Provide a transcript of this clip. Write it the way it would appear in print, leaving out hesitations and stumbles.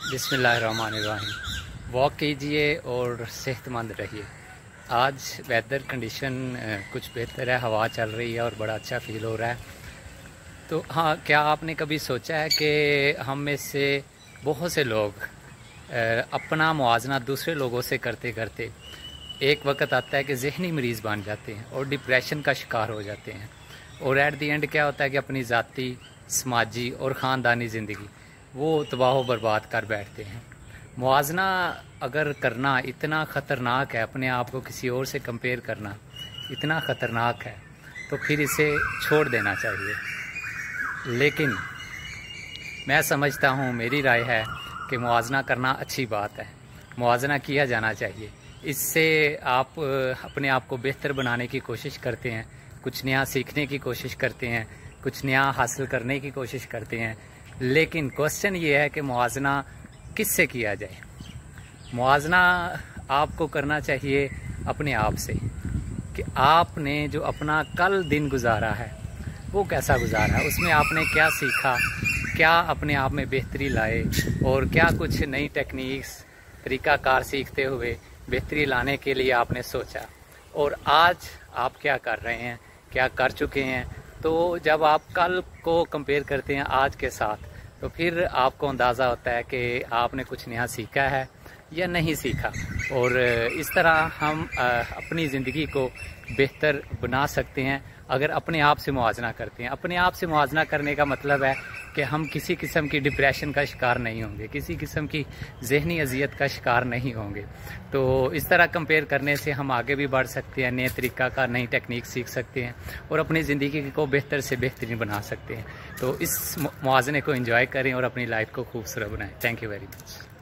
बिस्मिल्लाहिर्रहमानिर्रहीम। वॉक कीजिए और सेहतमंद रहिए। आज वेदर कंडीशन कुछ बेहतर है, हवा चल रही है और बड़ा अच्छा फील हो रहा है। तो हाँ, क्या आपने कभी सोचा है कि हम में से बहुत से लोग अपना मुआवजा दूसरे लोगों से करते करते एक वक्त आता है कि ज़हनी मरीज़ बन जाते हैं और डिप्रेशन का शिकार हो जाते हैं। और एट दी एंड क्या होता है कि अपनी ज़ाती, समाजी और ख़ानदानी ज़िंदगी वो तबाह बर्बाद कर बैठते हैं। मुआवजा अगर करना इतना ख़तरनाक है, अपने आप को किसी और से कंपेयर करना इतना ख़तरनाक है, तो फिर इसे छोड़ देना चाहिए। लेकिन मैं समझता हूँ, मेरी राय है कि मुआवजा करना अच्छी बात है, मुआवजा किया जाना चाहिए। इससे आप अपने आप को बेहतर बनाने की कोशिश करते हैं, कुछ नया सीखने की कोशिश करते हैं, कुछ नया हासिल करने की कोशिश करते हैं। लेकिन क्वेश्चन ये है कि मुआवजा किससे किया जाए। मुआवजा आपको करना चाहिए अपने आप से, कि आपने जो अपना कल दिन गुजारा है वो कैसा गुजारा है, उसमें आपने क्या सीखा, क्या अपने आप में बेहतरी लाए और क्या कुछ नई टेक्निक्स तरीक़ाकार सीखते हुए बेहतरी लाने के लिए आपने सोचा, और आज आप क्या कर रहे हैं, क्या कर चुके हैं। तो जब आप कल को कंपेयर करते हैं आज के साथ, तो फिर आपको अंदाज़ा होता है कि आपने कुछ नया सीखा है या नहीं सीखा। और इस तरह हम अपनी ज़िंदगी को बेहतर बना सकते हैं अगर अपने आप से मुआवजा करते हैं। अपने आप से मुआवजा करने का मतलब है कि हम किसी किस्म की डिप्रेशन का शिकार नहीं होंगे, किसी किस्म की ज़हनी अजियत का शिकार नहीं होंगे। तो इस तरह कंपेयर करने से हम आगे भी बढ़ सकते हैं, नए तरीक़ा का नई टेक्निक सीख सकते हैं और अपनी ज़िंदगी को बेहतर से बेहतरीन बना सकते हैं। तो इस मुआवजे को एंजॉय करें और अपनी लाइफ को खूबसूरत बनाएं। Thank you very much.